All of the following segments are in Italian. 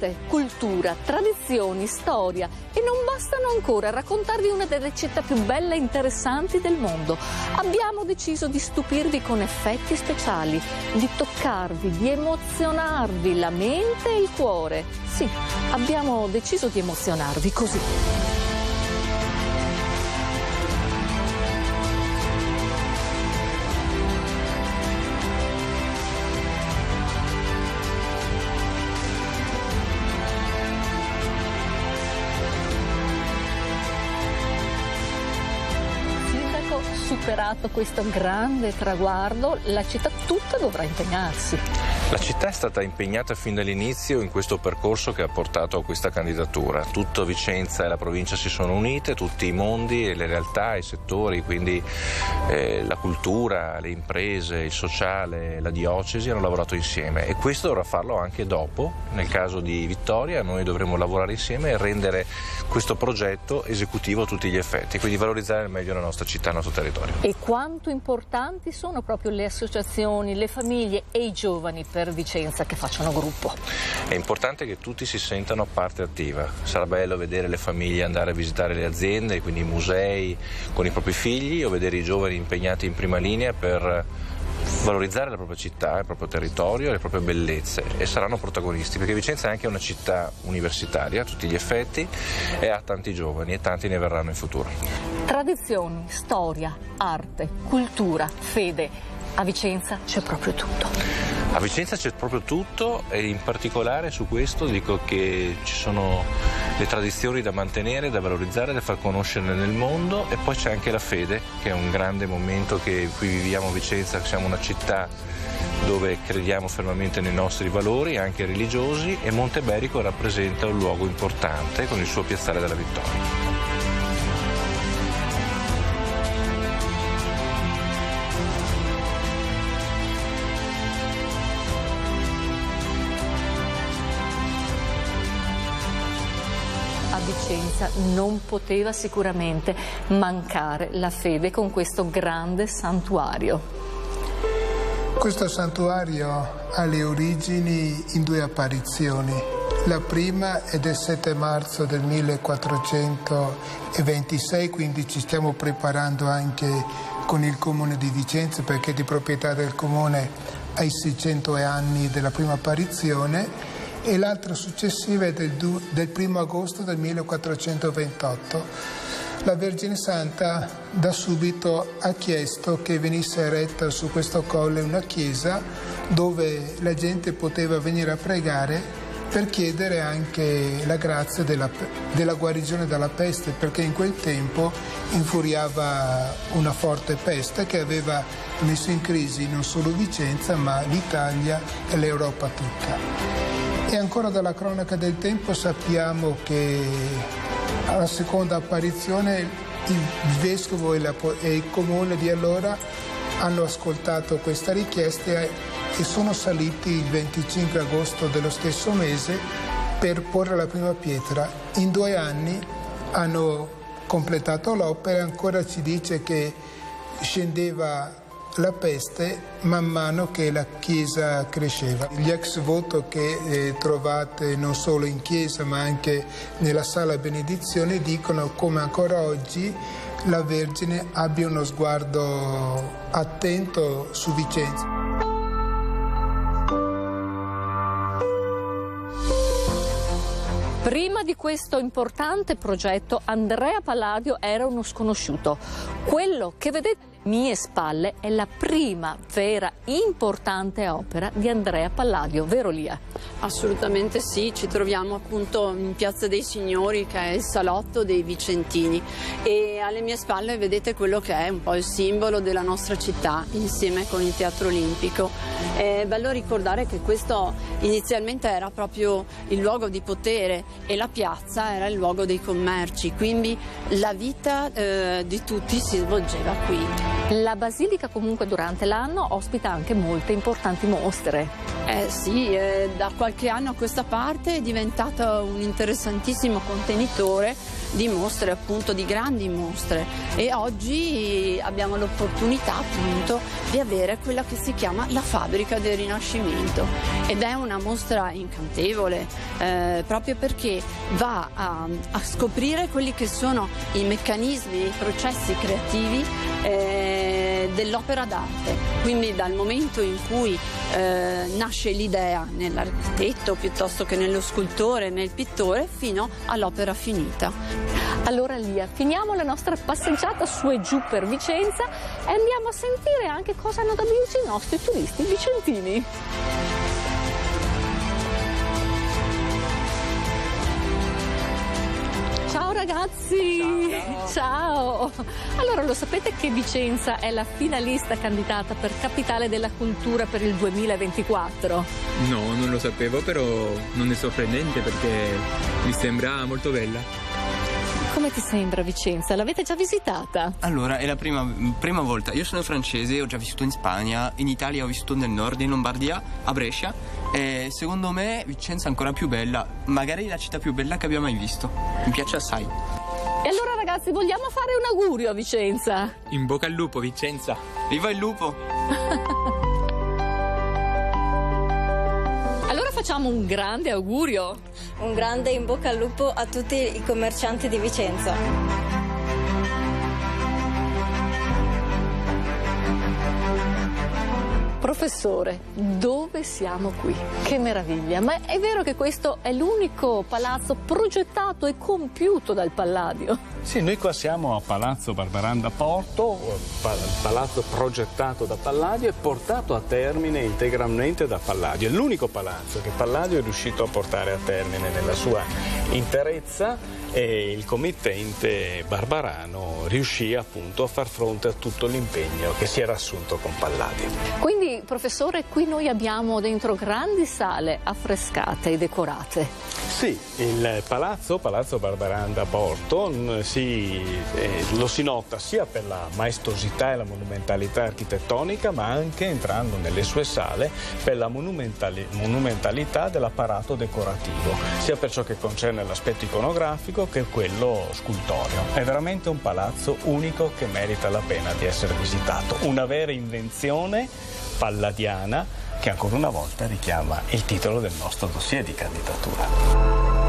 arte, cultura, tradizioni, storia, e non bastano ancora a raccontarvi una delle città più belle e interessanti del mondo. Abbiamo deciso di stupirvi con effetti speciali, di toccarvi, di emozionarvi la mente e il cuore. Sì, abbiamo deciso di emozionarvi così. Superato questo grande traguardo, la città tutta dovrà impegnarsi. La città è stata impegnata fin dall'inizio in questo percorso che ha portato a questa candidatura. Tutta Vicenza e la provincia si sono unite, tutti i mondi e le realtà, i settori, quindi la cultura, le imprese, il sociale, la diocesi hanno lavorato insieme, e questo dovrà farlo anche dopo. Nel caso di Vittoria noi dovremo lavorare insieme e rendere questo progetto esecutivo a tutti gli effetti, quindi valorizzare al meglio la nostra città, il nostro territorio. E quanto importanti sono proprio le associazioni, le famiglie e i giovani per Vicenza che facciano gruppo. È importante che tutti si sentano parte attiva. Sarà bello vedere le famiglie andare a visitare le aziende, quindi i musei con i propri figli, o vedere i giovani impegnati in prima linea per valorizzare la propria città, il proprio territorio e le proprie bellezze, e saranno protagonisti, perché Vicenza è anche una città universitaria a tutti gli effetti e ha tanti giovani, e tanti ne verranno in futuro. Tradizioni, storia, arte, cultura, fede. A Vicenza c'è proprio tutto. A Vicenza c'è proprio tutto, e in particolare su questo dico che ci sono le tradizioni da mantenere, da valorizzare, da far conoscere nel mondo, e poi c'è anche la fede, che è un grande momento che qui viviamo a Vicenza. Siamo una città dove crediamo fermamente nei nostri valori, anche religiosi, e Monteberico rappresenta un luogo importante con il suo Piazzale della Vittoria. Vicenza non poteva sicuramente mancare la fede con questo grande santuario. Questo santuario ha le origini in due apparizioni. La prima è del 7 marzo del 1426, quindi ci stiamo preparando anche con il Comune di Vicenza, perché è di proprietà del Comune ai 600 anni della prima apparizione. E l'altra successiva è del 1 agosto del 1428. La Vergine Santa da subito ha chiesto che venisse eretta su questo colle una chiesa dove la gente poteva venire a pregare per chiedere anche la grazia della guarigione dalla peste, perché in quel tempo infuriava una forte peste che aveva messo in crisi non solo Vicenza ma l'Italia e l'Europa tutta. E ancora dalla cronaca del tempo sappiamo che alla seconda apparizione il vescovo e il comune di allora hanno ascoltato questa richiesta e sono saliti il 25 agosto dello stesso mese per porre la prima pietra. In 2 anni hanno completato l'opera, e ancora ci dice che scendeva la peste man mano che la chiesa cresceva. Gli ex voto che trovate non solo in chiesa ma anche nella sala benedizione dicono come ancora oggi la Vergine abbia uno sguardo attento su Vicenza. Prima di questo importante progetto Andrea Palladio era uno sconosciuto. Quello che vedete alle mie spalle è la prima vera importante opera di Andrea Palladio, vero Lia? Assolutamente sì, ci troviamo appunto in Piazza dei Signori, che è il salotto dei Vicentini, e alle mie spalle vedete quello che è un po' il simbolo della nostra città insieme con il Teatro Olimpico. È bello ricordare che questo inizialmente era proprio il luogo di potere e la piazza era il luogo dei commerci, quindi la vita di tutti si svolgeva qui. La basilica comunque durante l'anno ospita anche molte importanti mostre. Sì, da qualche anno a questa parte è diventato un interessantissimo contenitore di mostre, appunto di grandi mostre, e oggi abbiamo l'opportunità appunto di avere quella che si chiama la Fabbrica del Rinascimento, ed è una mostra incantevole proprio perché va a scoprire quelli che sono i meccanismi, i processi creativi dell'opera d'arte, quindi dal momento in cui nasce l'idea nell'architetto piuttosto che nello scultore, nel pittore, fino all'opera finita. Allora Lia, finiamo la nostra passeggiata su e giù per Vicenza e andiamo a sentire anche cosa hanno da dirci i nostri turisti vicentini. Ciao ragazzi! Ciao! Allora, lo sapete che Vicenza è la finalista candidata per Capitale della Cultura per il 2024? No, non lo sapevo, però non è sorprendente perché mi sembra molto bella. Come ti sembra Vicenza? L'avete già visitata? Allora, è la prima volta. Io sono francese, ho già vissuto in Spagna, in Italia ho vissuto nel nord, in Lombardia, a Brescia, e secondo me Vicenza è ancora più bella, magari la città più bella che abbia mai visto. Mi piace assai. E allora ragazzi, vogliamo fare un augurio a Vicenza? In bocca al lupo, Vicenza! Viva il lupo! Allora facciamo un grande augurio. Un grande in bocca al lupo a tutti i commercianti di Vicenza. Professore, dove siamo qui? Che meraviglia! Ma è vero che questo è l'unico palazzo progettato e compiuto dal Palladio? Sì, noi qua siamo a Palazzo Barbaranda Porto, palazzo progettato da Palladio e portato a termine integralmente da Palladio. È l'unico palazzo che Palladio è riuscito a portare a termine nella sua interezza, e il committente barbarano riuscì appunto a far fronte a tutto l'impegno che si era assunto con Palladio. Quindi, professore, qui noi abbiamo dentro grandi sale affrescate e decorate. Sì, il Palazzo Barbaranda Porto lo si nota sia per la maestosità e la monumentalità architettonica, ma anche, entrando nelle sue sale, per la monumentalità dell'apparato decorativo, sia per ciò che concerne l'aspetto iconografico che quello scultoreo. È veramente un palazzo unico che merita la pena di essere visitato, una vera invenzione palladiana che ancora una volta richiama il titolo del nostro dossier di candidatura.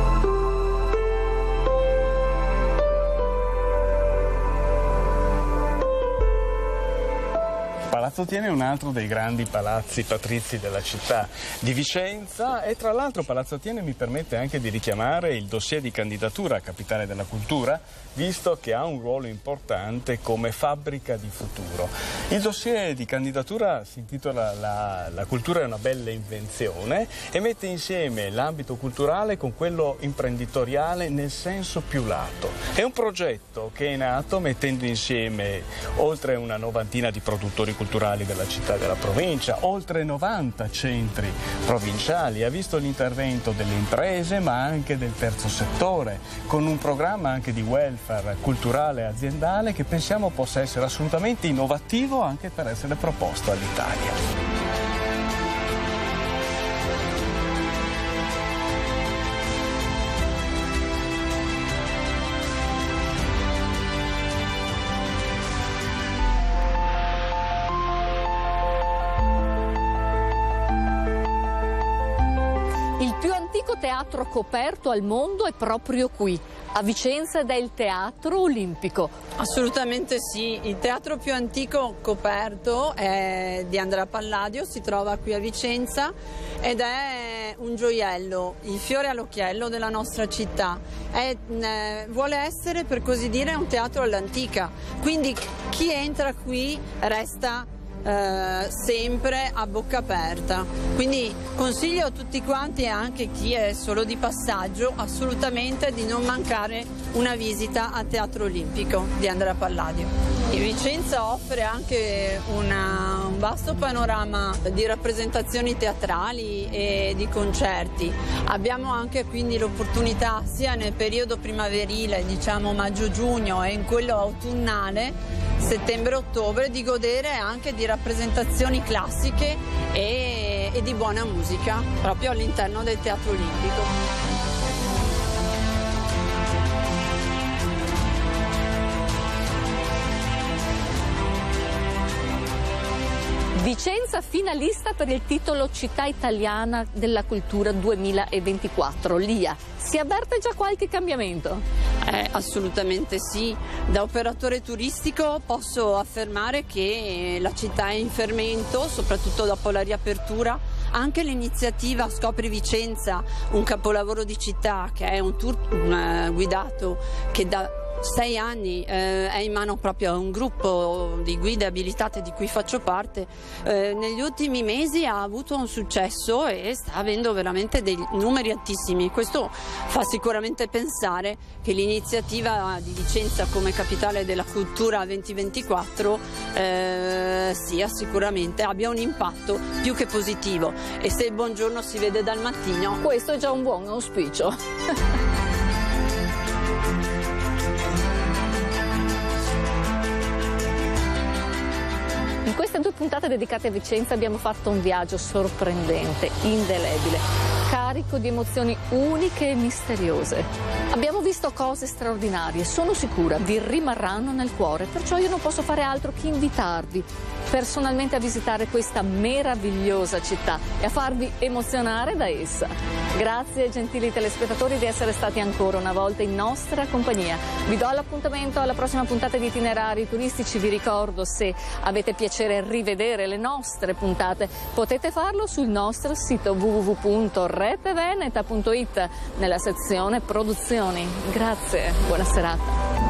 Palazzo Thiene è un altro dei grandi palazzi patrizi della città di Vicenza, e tra l'altro Palazzo Thiene mi permette anche di richiamare il dossier di candidatura a Capitale della Cultura, visto che ha un ruolo importante come fabbrica di futuro. Il dossier di candidatura si intitola La cultura è una bella invenzione e mette insieme l'ambito culturale con quello imprenditoriale nel senso più lato. È un progetto che è nato mettendo insieme oltre una novantina di produttori culturali della città e della provincia, oltre 90 centri provinciali, ha visto l'intervento delle imprese ma anche del terzo settore, con un programma anche di welfare culturale e aziendale che pensiamo possa essere assolutamente innovativo anche per essere proposto all'Italia. Teatro coperto al mondo è proprio qui, a Vicenza, ed è il Teatro Olimpico. Assolutamente sì, il teatro più antico coperto è di Andrea Palladio, si trova qui a Vicenza ed è un gioiello, il fiore all'occhiello della nostra città. Vuole essere, per così dire, un teatro all'antica, quindi chi entra qui resta sempre a bocca aperta, quindi consiglio a tutti quanti e anche chi è solo di passaggio assolutamente di non mancare una visita al Teatro Olimpico di Andrea Palladio. E Vicenza offre anche un vasto panorama di rappresentazioni teatrali e di concerti. Abbiamo anche quindi l'opportunità sia nel periodo primaverile, diciamo maggio-giugno, e in quello autunnale, settembre-ottobre, di godere anche di rappresentazioni classiche e di buona musica proprio all'interno del Teatro Olimpico. Vicenza finalista per il titolo Città Italiana della Cultura 2024. Lia, si avverte già qualche cambiamento? Assolutamente sì. Da operatore turistico posso affermare che la città è in fermento, soprattutto dopo la riapertura. Anche l'iniziativa Scopri Vicenza, un capolavoro di città, che è un tour guidato che da 6 anni è in mano proprio a un gruppo di guide abilitate di cui faccio parte, negli ultimi mesi ha avuto un successo e sta avendo veramente dei numeri altissimi. Questo fa sicuramente pensare che l'iniziativa di Vicenza come capitale della cultura 2024 abbia un impatto più che positivo, e se il buongiorno si vede dal mattino, questo è già un buon auspicio. In queste 2 puntate dedicate a Vicenza abbiamo fatto un viaggio sorprendente, indelebile, carico di emozioni uniche e misteriose. Abbiamo visto cose straordinarie, sono sicura vi rimarranno nel cuore, perciò io non posso fare altro che invitarvi personalmente a visitare questa meravigliosa città e a farvi emozionare da essa. Grazie gentili telespettatori di essere stati ancora una volta in nostra compagnia. Vi do l'appuntamento alla prossima puntata di Itinerari Turistici. Vi ricordo, se avete piacere rivedere le nostre puntate, potete farlo sul nostro sito www.reteveneta.it nella sezione produzioni. Grazie, buona serata.